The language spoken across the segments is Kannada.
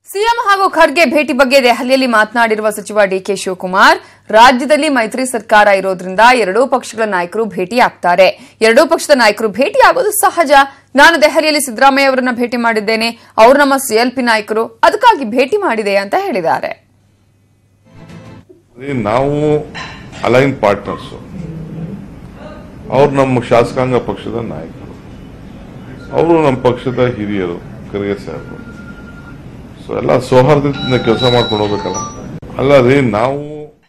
ಸಿಎಂ ಹಾಗೂ ಖರ್ಗೆ ಭೇಟಿ ಬಗ್ಗೆ ದೆಹಲಿಯಲ್ಲಿ ಮಾತನಾಡಿರುವ ಸಚಿವ DK ಶಿವಕುಮಾರ್, ರಾಜ್ಯದಲ್ಲಿ ಮೈತ್ರಿ ಸರ್ಕಾರ ಇರೋದ್ರಿಂದ ಎರಡೂ ಪಕ್ಷಗಳ ನಾಯಕರು ಭೇಟಿಯಾಗ್ತಾರೆ. ಎರಡೂ ಪಕ್ಷದ ನಾಯಕರು ಭೇಟಿಯಾಗೋದು ಸಹಜ. ನಾನು ದೆಹಲಿಯಲ್ಲಿ ಸಿದ್ದರಾಮಯ್ಯ ಅವರನ್ನ ಭೇಟಿ ಮಾಡಿದ್ದೇನೆ. ಅವರು ನಮ್ಮ CLP ನಾಯಕರು, ಅದಕ್ಕಾಗಿ ಭೇಟಿ ಮಾಡಿದೆ ಅಂತ ಹೇಳಿದ್ದಾರೆ. ನಾವು ಅಲೈನ್ ಪಾರ್ಟ್ನರ್ಸ್, ಅವರು ನಮ್ಮ ಶಾಸಕಾಂಗ ಪಕ್ಷದ ನಾಯಕರು, ಅವರು ನಮ್ಮ ಪಕ್ಷದ ಹಿರಿಯರು, ಖರ್ಗೆ ಸಾಹೇಬರು. ಎಲ್ಲ ಸೌಹಾರ್ದದಿಂದ ಕೆಲಸ ಮಾಡ್ಕೊಂಡು ಹೋಗ್ಬೇಕಲ್ಲ. ಅಲ್ಲದೆ ನಾವು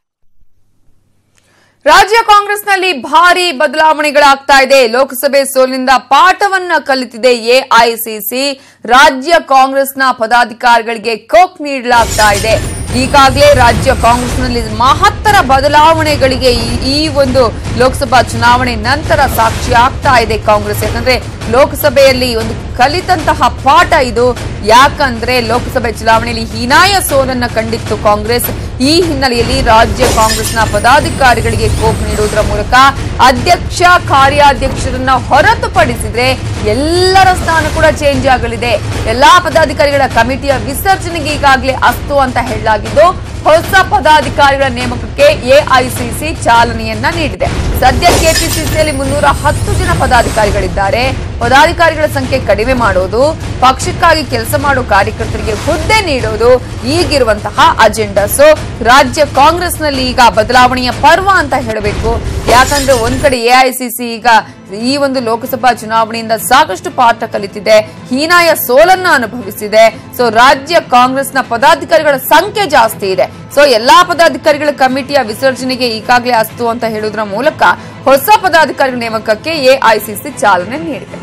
ರಾಜ್ಯ ಕಾಂಗ್ರೆಸ್ನಲ್ಲಿ ಭಾರಿ ಬದಲಾವಣೆಗಳಾಗ್ತಾ ಇದೆ. ಲೋಕಸಭೆ ಸೋಲಿನಿಂದ ಪಾಠವನ್ನ ಕಲಿತಿದೆ AICC. ರಾಜ್ಯ ಕಾಂಗ್ರೆಸ್ನ ಪದಾಧಿಕಾರಿಗಳಿಗೆ ಕೋಕ್ ನೀಡಲಾಗ್ತಾ ಇದೆ. ಈಗಾಗಲೇ ರಾಜ್ಯ ಕಾಂಗ್ರೆಸ್ನಲ್ಲಿ ಮಹತ್ತರ ಬದಲಾವಣೆಗಳಿಗೆ ಈ ಒಂದು ಲೋಕಸಭಾ ಚುನಾವಣೆ ನಂತರ ಸಾಕ್ಷಿ ಆಗ್ತಾ ಇದೆ ಕಾಂಗ್ರೆಸ್. ಯಾಕಂದ್ರೆ ಲೋಕಸಭೆಯಲ್ಲಿ ಒಂದು ಕಲಿತಂತಹ ಪಾಠ ಇದು. ಯಾಕಂದ್ರೆ ಲೋಕಸಭೆ ಚುನಾವಣೆಯಲ್ಲಿ ಹೀನಾಯ ಸೋಲನ್ನ ಕಂಡಿತ್ತು ಕಾಂಗ್ರೆಸ್. ಈ ಹಿನ್ನೆಲೆಯಲ್ಲಿ ರಾಜ್ಯ ಕಾಂಗ್ರೆಸ್ನ ಪದಾಧಿಕಾರಿಗಳಿಗೆ ಕೋಕ್ ನೀಡುವುದರ ಮೂಲಕ ಅಧ್ಯಕ್ಷ, ಕಾರ್ಯಾಧ್ಯಕ್ಷರನ್ನ ಹೊರತುಪಡಿಸಿದ್ರೆ ಎಲ್ಲರ ಸ್ಥಾನ ಕೂಡ ಚೇಂಜ್ ಆಗಲಿದೆ. ಎಲ್ಲಾ ಪದಾಧಿಕಾರಿಗಳ ಕಮಿಟಿಯ ವಿಸರ್ಜನೆಗೆ ಈಗಾಗಲೇ ಅಸ್ತು ಅಂತ ಹೇಳಲಾಗಿದ್ದು, ಹೊಸ ಪದಾಧಿಕಾರಿಗಳ ನೇಮಕಕ್ಕೆ AICC ಚಾಲನೆಯನ್ನ ನೀಡಿದೆ. ಸದ್ಯ ಕೆಪಿಸಿಸಿಯಲ್ಲಿ 310 ಜನ ಪದಾಧಿಕಾರಿಗಳಿದ್ದಾರೆ. ಪದಾಧಿಕಾರಿಗಳ ಸಂಖ್ಯೆ ಕಡಿಮೆ ಮಾಡೋದು, ಪಕ್ಷಕ್ಕಾಗಿ ಕೆಲಸ ಮಾಡೋ ಕಾರ್ಯಕರ್ತರಿಗೆ ಹುದ್ದೆ ನೀಡೋದು ಈಗಿರುವಂತಹ ಅಜೆಂಡಾ. ಸೊ ರಾಜ್ಯ ಕಾಂಗ್ರೆಸ್ನಲ್ಲಿ ಈಗ ಬದಲಾವಣೆಯ ಪರ್ವ ಅಂತ ಹೇಳಬೇಕು. ಯಾಕಂದ್ರೆ ಒಂದ್ ಕಡೆ AICC ಈಗ ಈ ಒಂದು ಲೋಕಸಭಾ ಚುನಾವಣೆಯಿಂದ ಸಾಕಷ್ಟು ಪಾಠ ಕಲಿತಿದೆ, ಹೀನಾಯ ಸೋಲನ್ನ ಅನುಭವಿಸಿದೆ. ಸೊ ರಾಜ್ಯ ಕಾಂಗ್ರೆಸ್ನ ಪದಾಧಿಕಾರಿಗಳ ಸಂಖ್ಯೆ ಜಾಸ್ತಿ ಇದೆ. ಸೊ ಎಲ್ಲಾ ಪದಾಧಿಕಾರಿಗಳ ಕಮಿಟಿಯ ವಿಸರ್ಜನೆಗೆ ಈಗಾಗಲೇ ಅಸ್ತು ಅಂತ ಹೇಳುವುದರ ಮೂಲಕ ಹೊಸ ಪದಾಧಿಕಾರಿಗಳ ನೇಮಕಕ್ಕೆ AICC ಚಾಲನೆ ನೀಡಿದೆ.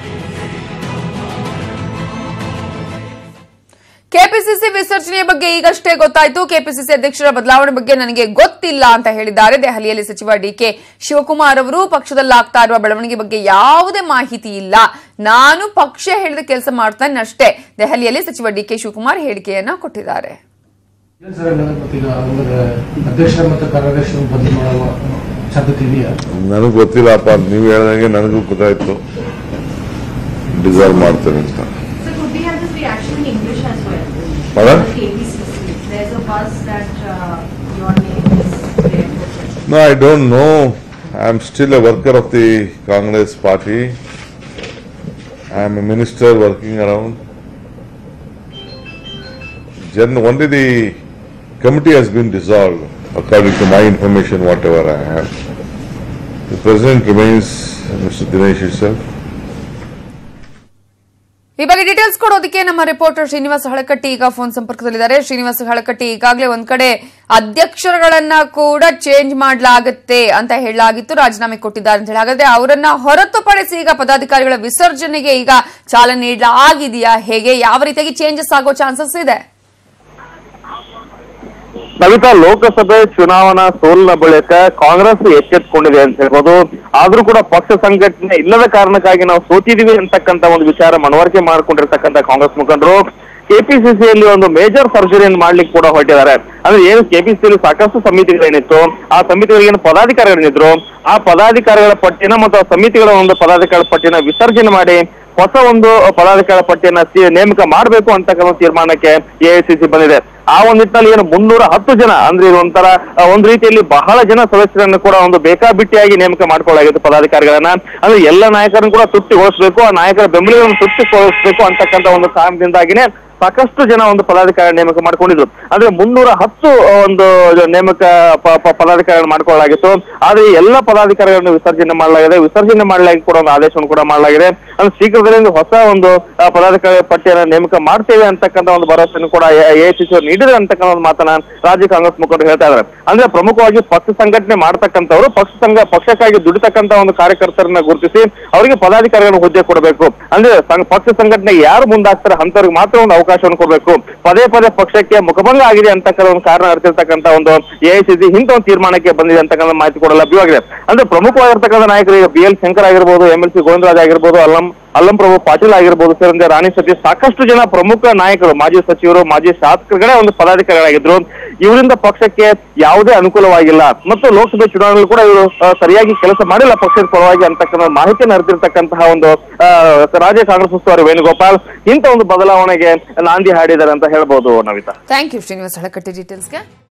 ಕೆಪಿಸಿಸಿ ವಿಸರ್ಜನೆಯ ಬಗ್ಗೆ ಈಗಷ್ಟೇ ಗೊತ್ತಾಯಿತು. ಕೆಪಿಸಿಸಿ ಅಧ್ಯಕ್ಷರ ಬದಲಾವಣೆ ಬಗ್ಗೆ ನನಗೆ ಗೊತ್ತಿಲ್ಲ ಅಂತ ಹೇಳಿದ್ದಾರೆ ದೆಹಲಿಯಲ್ಲಿ ಸಚಿವ DK ಶಿವಕುಮಾರ್ ಅವರು. ಪಕ್ಷದಲ್ಲಾಗ್ತಾ ಇರುವ ಬೆಳವಣಿಗೆ ಬಗ್ಗೆ ಯಾವುದೇ ಮಾಹಿತಿ ಇಲ್ಲ, ನಾನು ಪಕ್ಷ ಹೇಳಿದ ಕೆಲಸ ಮಾಡ್ತಾನೆ ಅಷ್ಟೇ. ದೆಹಲಿಯಲ್ಲಿ ಸಚಿವ DK ಶಿವಕುಮಾರ್ ಹೇಳಿಕೆಯನ್ನ ಕೊಟ್ಟಿದ್ದಾರೆ. ನನಗೆ ಗೊತ್ತಿಲ್ಲಪ್ಪ, ನೀವು ಹೇಳಿದಂಗೆ ನನಗೂ ಗೊತ್ತಾಯ್ತು, ಡಿಸಾಲ್ವ್ ಮಾಡ್ತಾರೆ ಅಂತ. No, I don't know. I am still a worker of the Congress party. I am a minister working around. Only the committee has been dissolved, according to my information, whatever I have. The president remains Mr. Dinesh himself. ಈ ಬಗ್ಗೆ ಡೀಟೇಲ್ಸ್ ಕೊಡೋದಕ್ಕೆ ನಮ್ಮ ರಿಪೋರ್ಟರ್ ಶ್ರೀನಿವಾಸ ಹಳಕಟ್ಟಿ ಈಗ ಫೋನ್ ಸಂಪರ್ಕದಲ್ಲಿದ್ದಾರೆ. ಶ್ರೀನಿವಾಸ ಹಳಕಟ್ಟಿ, ಈಗಾಗಲೇ ಒಂದ್ ಕಡೆ ಅಧ್ಯಕ್ಷರುಗಳನ್ನ ಕೂಡ ಚೇಂಜ್ ಮಾಡಲಾಗುತ್ತೆ ಅಂತ ಹೇಳಲಾಗಿತ್ತು, ರಾಜೀನಾಮೆ ಕೊಟ್ಟಿದ್ದಾರೆ ಅಂತ ಹೇಳಿ. ಹಾಗಾದ್ರೆ ಅವರನ್ನ ಹೊರತುಪಡಿಸಿ ಈಗ ಪದಾಧಿಕಾರಿಗಳ ವಿಸರ್ಜನೆಗೆ ಈಗ ಚಾಲನೆ ನೀಡಲಾಗಿದೆಯಾ? ಹೇಗೆ, ಯಾವ ರೀತಿಯಾಗಿ ಚೇಂಜಸ್ ಆಗೋ ಚಾನ್ಸಸ್ ಇದೆ? ಕವಿತಾ, ಲೋಕಸಭೆ ಚುನಾವಣಾ ಸೋಲಿನ ಬಳಿಕ ಕಾಂಗ್ರೆಸ್ ಎಚ್ಚೆತ್ತುಕೊಂಡಿದೆ ಅಂತ ಹೇಳ್ಬೋದು. ಆದ್ರೂ ಕೂಡ ಪಕ್ಷ ಸಂಘಟನೆ ಇಲ್ಲದ ಕಾರಣಕ್ಕಾಗಿ ನಾವು ಸೋತಿದೀವಿ ಅಂತಕ್ಕಂಥ ಒಂದು ವಿಚಾರ ಮನವರಿಕೆ ಮಾಡಿಕೊಂಡಿರ್ತಕ್ಕಂಥ ಕಾಂಗ್ರೆಸ್ ಮುಖಂಡರು ಕೆಪಿಸಿಸಿಯಲ್ಲಿ ಒಂದು ಮೇಜರ್ ಸರ್ಜರಿಯನ್ನು ಮಾಡ್ಲಿಕ್ಕೆ ಕೂಡ ಹೊರಟಿದ್ದಾರೆ. ಅಂದ್ರೆ ಏನು ಕೆಪಿಸಿಸಿಯಲ್ಲಿ ಸಾಕಷ್ಟು ಸಮಿತಿಗಳೇನಿತ್ತು, ಆ ಸಮಿತಿಗಳಿಗೆ ಏನು ಪದಾಧಿಕಾರಿಗಳೇನಿದ್ರು, ಆ ಪದಾಧಿಕಾರಿಗಳ ಪಟ್ಟಿನ ಮತ್ತು ಆ ಸಮಿತಿಗಳ ಒಂದು ಪದಾಧಿಕಾರಿಗಳ ಪಟ್ಟಿನ ವಿಸರ್ಜನೆ ಮಾಡಿ ಹೊಸ ಒಂದು ಪದಾಧಿಕಾರಿ ಪಟ್ಟಿಯನ್ನ ನೇಮಕ ಮಾಡಬೇಕು ಅಂತಕ್ಕಂಥ ತೀರ್ಮಾನಕ್ಕೆ AICC ಬಂದಿದೆ. ಆ ಒಂದು ನಿಟ್ಟಿನಲ್ಲಿ ಏನು 310 ಜನ ಅಂದ್ರೆ ಒಂಥರ ಒಂದು ರೀತಿಯಲ್ಲಿ ಬಹಳ ಜನ ಸದಸ್ಯರನ್ನು ಕೂಡ ಒಂದು ಬೇಕಾಬಿಟ್ಟಿಯಾಗಿ ನೇಮಕ ಮಾಡ್ಕೊಳ್ಳಾಗಿತ್ತು ಪದಾಧಿಕಾರಿಗಳನ್ನ. ಅಂದ್ರೆ ಎಲ್ಲ ನಾಯಕರನ್ನು ಕೂಡ ತೃಪ್ತಿಗೊಳಿಸಬೇಕು, ಆ ನಾಯಕರ ಬೆಂಬಲಿಗರನ್ನು ತೃಪ್ತಿಗೊಳಿಸಬೇಕು ಅಂತಕ್ಕಂಥ ಒಂದು ಕಾರಣದಿಂದಾಗಿನೇ ಸಾಕಷ್ಟು ಜನ ಒಂದು ಪದಾಧಿಕಾರಿ ನೇಮಕ ಮಾಡ್ಕೊಂಡಿದ್ರು. ಅಂದ್ರೆ 310 ಒಂದು ನೇಮಕ ಪದಾಧಿಕಾರಿಗಳನ್ನು ಮಾಡ್ಕೊಳ್ಳಲಾಗಿತ್ತು. ಆದ್ರೆ ಎಲ್ಲ ಪದಾಧಿಕಾರಿಗಳನ್ನು ವಿಸರ್ಜನೆ ಮಾಡಲಾಗಿದೆ. ವಿಸರ್ಜನೆ ಮಾಡಲಾಗಿ ಕೂಡ ಒಂದು ಆದೇಶವನ್ನು ಕೂಡ ಮಾಡಲಾಗಿದೆ. ಅಂದ್ರೆ ಶೀಘ್ರದಲ್ಲೇ ಹೊಸ ಒಂದು ಪದಾಧಿಕಾರಿ ಪಟ್ಟಿಯನ್ನು ನೇಮಕ ಮಾಡ್ತೇವೆ ಅಂತಕ್ಕಂಥ ಒಂದು ಭರವಸೆಯನ್ನು ಕೂಡ AICC ನೀಡಿದೆ ಅಂತಕ್ಕಂಥ ಒಂದು ಮಾತನ್ನ ರಾಜ್ಯ ಕಾಂಗ್ರೆಸ್ ಮುಖಂಡರು ಹೇಳ್ತಾ ಇದ್ದಾರೆ. ಅಂದ್ರೆ ಪ್ರಮುಖವಾಗಿ ಪಕ್ಷ ಸಂಘಟನೆ ಮಾಡ್ತಕ್ಕಂಥವ್ರು, ಪಕ್ಷಕ್ಕಾಗಿ ದುಡಿತಕ್ಕಂಥ ಒಂದು ಕಾರ್ಯಕರ್ತರನ್ನ ಗುರುತಿಸಿ ಅವರಿಗೆ ಪದಾಧಿಕಾರಿಗಳನ್ನು ಹುದ್ದೆ ಕೊಡಬೇಕು. ಅಂದ್ರೆ ಪಕ್ಷ ಸಂಘಟನೆಗೆ ಯಾರು ಮುಂದಾಗ್ತಾರೆ ಅಂತವ್ರಿಗೆ ಮಾತ್ರ ಒಂದು ಅವಕಾಶವನ್ನು ಕೊಡಬೇಕು. ಪದೇ ಪದೇ ಪಕ್ಷಕ್ಕೆ ಮುಖಭಂಗ ಆಗಿದೆ ಅಂತಕ್ಕಂಥ ಒಂದು ಕಾರಣ ಅರ್ತಿರ್ತಕ್ಕಂಥ ಒಂದು AICC ಇಂಥ ಒಂದು ತೀರ್ಮಾನಕ್ಕೆ ಬಂದಿದೆ ಅಂತಕ್ಕಂಥ ಮಾಹಿತಿ ಕೂಡ ಲಭ್ಯವಾಗಿದೆ. ಅಂದ್ರೆ ಪ್ರಮುಖವಾಗಿರ್ತಕ್ಕಂಥ ನಾಯಕರು ಈಗ BL ಶಂಕರ್ ಆಗಿರ್ಬೋದು, MLC ಗೋವಿಂದರಾಜ್ ಆಗಿರ್ಬೋದು, ಅಲ್ಲಂ ಪ್ರಭು ಪಾಟೀಲ್ ಆಗಿರ್ಬೋದು ಸೇರಿದಂತೆ ರಾಣಿ ಸತೀಶ್ ಸಾಕಷ್ಟು ಜನ ಪ್ರಮುಖ ನಾಯಕರು, ಮಾಜಿ ಸಚಿವರು, ಮಾಜಿ ಶಾಸಕರುಗಳೇ ಒಂದು ಪದಾಧಿಕಾರಿಗಳಾಗಿದ್ರು. ಇವರಿಂದ ಪಕ್ಷಕ್ಕೆ ಯಾವುದೇ ಅನುಕೂಲವಾಗಿಲ್ಲ ಮತ್ತು ಲೋಕಸಭೆ ಚುನಾವಣೆಯಲ್ಲಿ ಕೂಡ ಇವರು ಸರಿಯಾಗಿ ಕೆಲಸ ಮಾಡಿಲ್ಲ ಪಕ್ಷದ ಪರವಾಗಿ ಅಂತಕ್ಕಂಥ ಮಾಹಿತಿಯನ್ನು ಹರಿದಿರ್ತಕ್ಕಂತಹ ಒಂದು ರಾಜ್ಯ ಕಾಂಗ್ರೆಸ್ ಉಸ್ತುವಾರಿ ವೇಣುಗೋಪಾಲ್ ಇಂಥ ಒಂದು ಬದಲಾವಣೆಗೆ ನಾಂದಿ ಹಾಡಿದ್ದಾರೆ ಅಂತ ಹೇಳ್ಬೋದು ನವಿತಾ. Thank you Srinivas Halakatti ಡೀಟೇಲ್ಸ್ಗೆ.